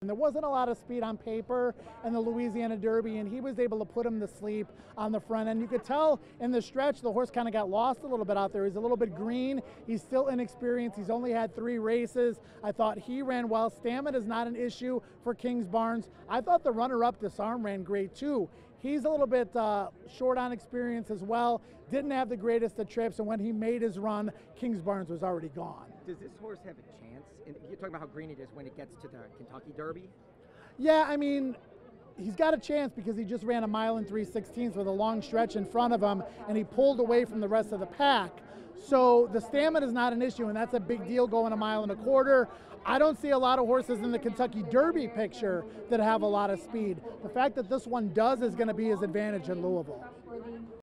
And there wasn't a lot of speed on paper in the Louisiana Derby, and he was able to put him to sleep on the front end. You could tell in the stretch the horse kind of got lost a little bit out there. He's a little bit green. He's still inexperienced. He's only had 3 races. I thought he ran well. Stamina is not an issue for Kingsbarns. I thought the runner-up, Disarm, ran great too. He's a little bit short on experience as well. Didn't have the greatest of trips, and when he made his run, Kingsbarns was already gone. Does this horse have a chance? And you're talking about how green it is when it gets to the Kentucky Derby? Yeah, I mean, he's got a chance because he just ran a mile and 3/16 with a long stretch in front of him, and he pulled away from the rest of the pack. So the stamina is not an issue, and that's a big deal going a mile and a quarter. I don't see a lot of horses in the Kentucky Derby picture that have a lot of speed. The fact that this one does is going to be his advantage in Louisville.